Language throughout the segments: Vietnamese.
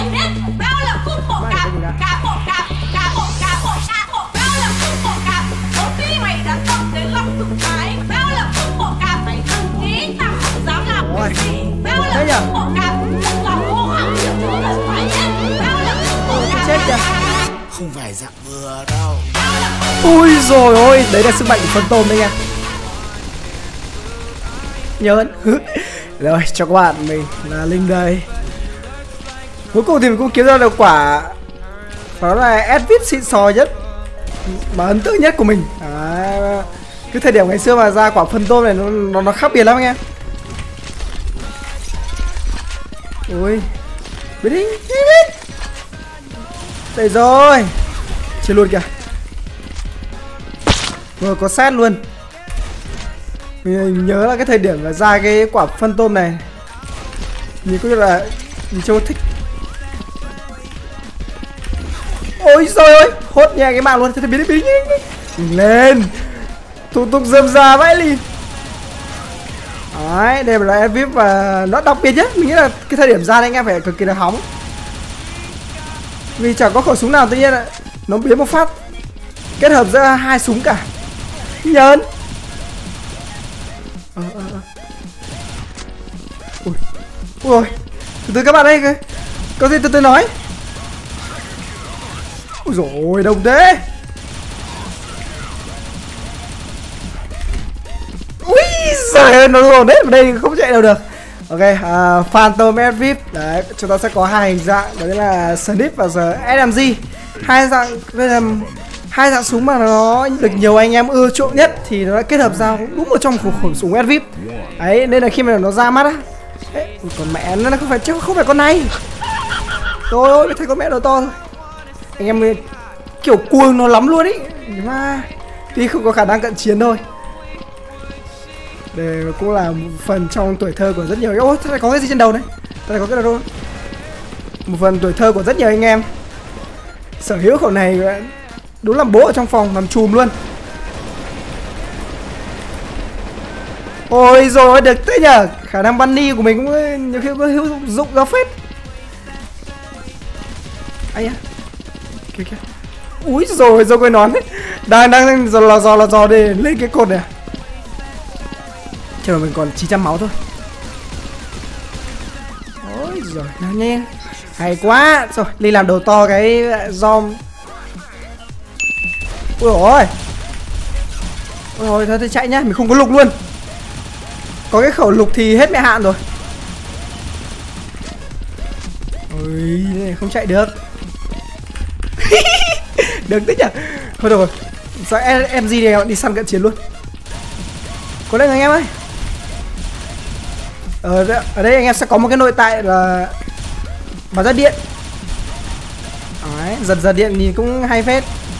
phải biết tao là cung bộ cạp, cạp bộ cạp, cạp bộ cạp bộ cạp bộ, tao là cung bộ cạp. Một khi mày đã cộng đến 5 chục cái, tao là cung bộ cạp, mày đừng nghĩ tao không dám làm cái gì. Tao là cung bộ cạp, lòng hô hào phải biết tao là cung bộ cạp. Chết kìa. Không phải dạng vừa đâu. Ui rồi ôi, đấy là sức mạnh của phân tôm đấy nha. Nhớ rồi cho các bạn, mình là Linh đây. Cuối cùng thì mình cũng kiếm ra được quả, đó là Edvip xịn sò nhất mà ấn tượng nhất của mình. Cái thời điểm ngày xưa mà ra quả phân tôm này nó khác biệt lắm anh em. Ui biết đi đây rồi, chết luôn kìa. Rồi có sát luôn. Mình nhớ là cái thời điểm là ra cái quả phân tôm này, nhìn có là mình chưa thích. Ôi trời ơi, hốt nhẹ cái mạng luôn. Thế biến lên thủ tục dườm già vãi lìn. Đấy, đây là Edvip và nó đặc biệt nhất. Mình nghĩ là cái thời điểm ra đây anh em phải cực kỳ là hóng, vì chẳng có khẩu súng nào tự nhiên là nó biến một phát kết hợp giữa hai súng cả. Nhớn. Ui rồi, từ từ các bạn ơi, có gì từ từ nói. Ui dồi đông thế. Ui giời ơi, nó dồn hết vào đây không chạy đâu được. Ok, Phantom Edvip. Đấy, chúng ta sẽ có hai hình dạng, đấy là Snip và SMG. Hai dạng súng mà nó được nhiều anh em ưa chuộng nhất thì nó đã kết hợp ra đúng một trong khẩu súng Edvip. Đấy, nên là khi mà nó ra mắt á, còn mẹ nó không phải, chứ không phải con này. Trời ơi, thấy con mẹ đầu to thôi. Anh em kiểu cuồng nó lắm luôn ý, mà tuy không có khả năng cận chiến thôi. Đây cũng là một phần trong tuổi thơ của rất nhiều. Ôi, thế này có cái gì trên đầu đấy? Thế này có cái đầu. Một phần tuổi thơ của rất nhiều anh em sở hữu khẩu này, đúng là bố ở trong phòng làm chùm luôn. Ôi rồi được thế nhở. Khả năng bunny của mình cũng nhiều khi có hữu dụng ra phết. Ấy à, kìa kìa. Úi rồi rồi cái nón ấy. Đang dò để lên cái cột này. Chờ mình còn 900 máu thôi. Ôi giời, nhanh. Hay quá. Rồi, đi làm đầu to cái dom. Ui ôi. Ôi thôi chạy nhá, mình không có lục luôn. Có cái khẩu lục thì hết mẹ hạn rồi. Ôi, không chạy được. Được tích nhỉ. Thôi được rồi. Sao MG này đi săn cận chiến luôn. Có đây anh em ơi. Ở đây anh em sẽ có một cái nội tại là bắn ra điện. Đấy, giật điện nhìn cũng hay phết.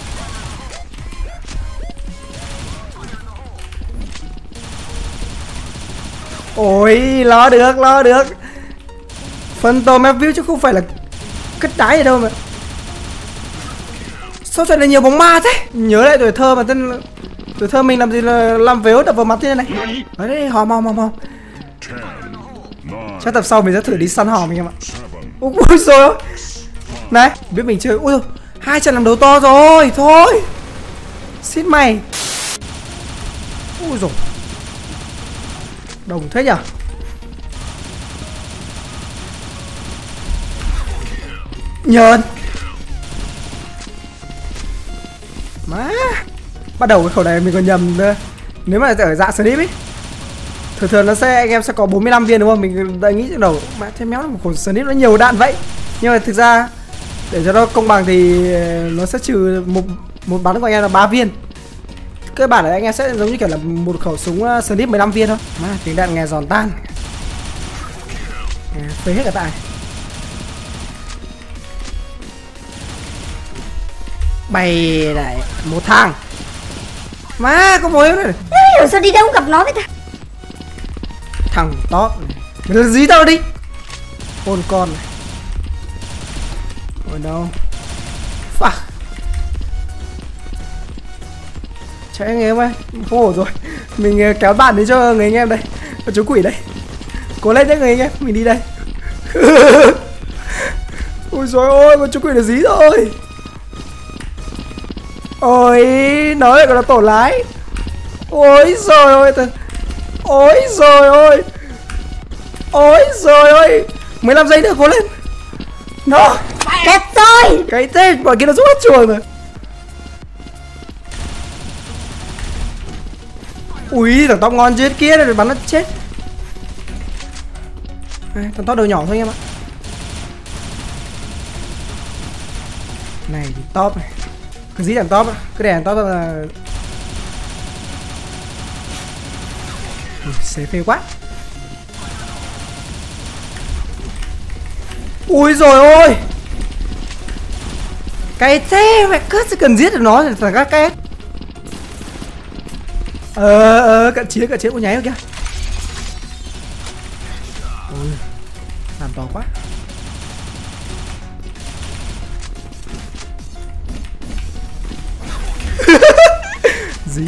Ôi, lo được. Phantom Edvip chứ không phải là cất đáy ở đâu mà. Sao chuyện này nhiều bóng ma thế? Nhớ lại tuổi thơ mà tên tuổi thơ mình làm gì là làm vếu đập vào mặt thế này. Đấy đây, hòm. Chắc tập sau mình sẽ thử đi săn hòm anh em ạ. Ui rồi. Này, biết mình chơi. Ui rồi, 2 trận làm đấu to rồi. Thôi. Xin mày. Ui rồi. Đồng thế nhở. Nhờn. Má. Bắt đầu cái khẩu này mình còn nhầm nữa. Nếu mà ở dạng Snip ấy, thường nó sẽ, anh em sẽ có 45 viên đúng không? Mình đã nghĩ trong đầu mà thế méo là một khẩu Snip nó nhiều đạn vậy. Nhưng mà thực ra để cho nó công bằng thì nó sẽ trừ một bắn của anh em là 3 viên. Cơ bản là anh em sẽ giống như kiểu là một khẩu súng Snip 15 viên thôi. Má, tiếng đạn nghe giòn tan. Phế hết cả tại. Bày này, một thằng. Má, có mối này. Sao đi đâu gặp nó với ta? Thằng top này. Mày dí tao đi. Ôn con này. Ôi đâu. Fuck. Chạy anh em ơi. Không ổn rồi. Mình kéo bạn đến cho người anh em đây. Có chú quỷ đây. Cố lên nhé người anh em. Mình đi đây. Ui dồi ôi, con chú quỷ là dí rồi. Ôi, nó lại còn là tổ lái. Ôi rồi ôi. Ôi rồi ôi. Ôi rồi ôi. 15 giây nữa, cố lên. Nó Kẹt rồi. cái tên bọn kia nó rút hết chuồng rồi. Ui, thằng tóc ngon chết kia rồi, bắn nó chết. Này, thằng tóc đầu nhỏ thôi anh em ạ. Này thì top này. Cứ dí thằng top, cứ để thằng top là xế phê quá. Ui rồi ôi. Cái thế mẹ cứ sẽ cần giết được nó là các cái. Cận chiến của nháy rồi kìa. Ôi, làm to quá. Dí.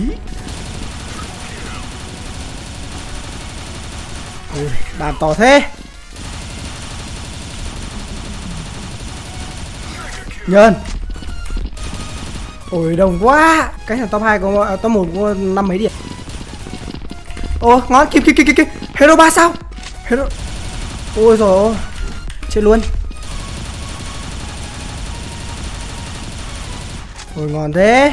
Ôi, làm to thế. Nhân. Ôi đông quá. Cái thằng top 2 có top 1 có 5 mấy điểm. Ô ngon, kịp. Hero 3 sao? Hero. Ôi giời ơi. Chết luôn. Ôi ngon thế.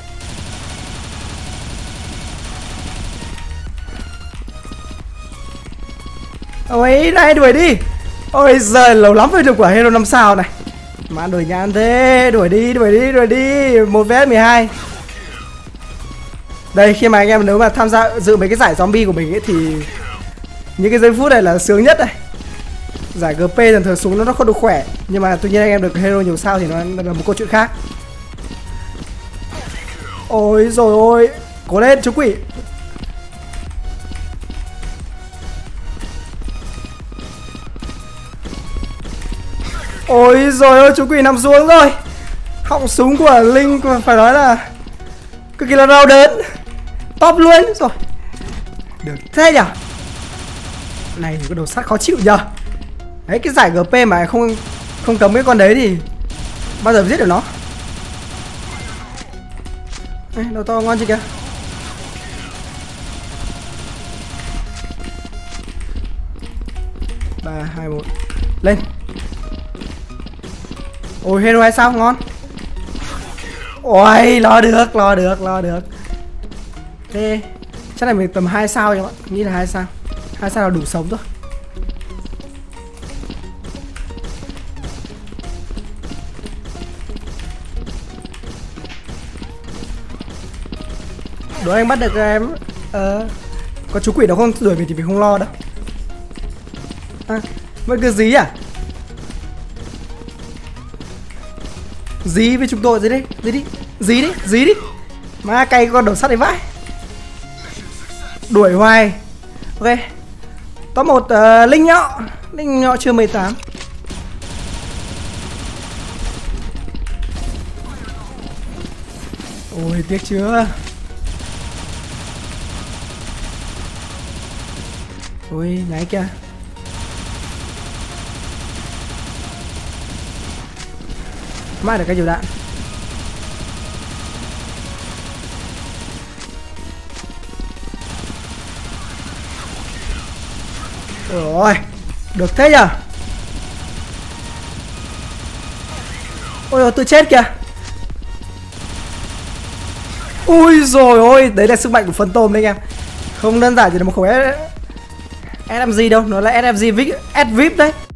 Ôi này đuổi đi. Ôi giời, lâu lắm mới được quả hero 5 sao này. Mà đuổi nhàn thế, đuổi đi 1 vs 12. Đây, khi mà anh em nếu mà tham gia dự mấy cái giải zombie của mình ấy thì những cái giây phút này là sướng nhất đây. Giải GP thường súng nó không được khỏe, nhưng mà tuy nhiên anh em được hero nhiều sao thì nó là một câu chuyện khác. Ôi rồi ôi, cố lên chú quỷ. Ôi rồi ôi, chú quỷ nằm xuống rồi. Họng súng của Linh phải nói là cực kỳ là đau đớn. Top luôn rồi. Được thế nhở. Này có đồ sắt khó chịu nhờ. Đấy, cái giải GP mà không cấm cái con đấy thì bao giờ giết được nó. Đấy, đầu to ngon chưa kìa. Ba, 2, 1 lên. Ôi hero 2 sao ngon. Ôi lo được. Thế chắc là mình tầm 2 sao các bạn. Nghĩ là 2 sao. 2 sao là đủ sống thôi. Đố anh bắt được em. Có chú quỷ nó không đuổi mình thì mình không lo đâu. Vẫn cứ dí à? Dí với chúng tôi dí đi. Má cay con đầu sắt đấy vãi. Đuổi hoài. Ok. Top 1 Linh nhọ chưa 18. Ôi tiếc chưa. Ôi nháy kìa. Mai được cái nhiều đạn. Rồi, được thế nhở. Ôi ôi, tôi chết kìa. Ui rồi ôi, đấy là sức mạnh của phân tôm đấy anh em. Không đơn giản chỉ là một khẩu SMG đâu, nó là SMG VIP đấy.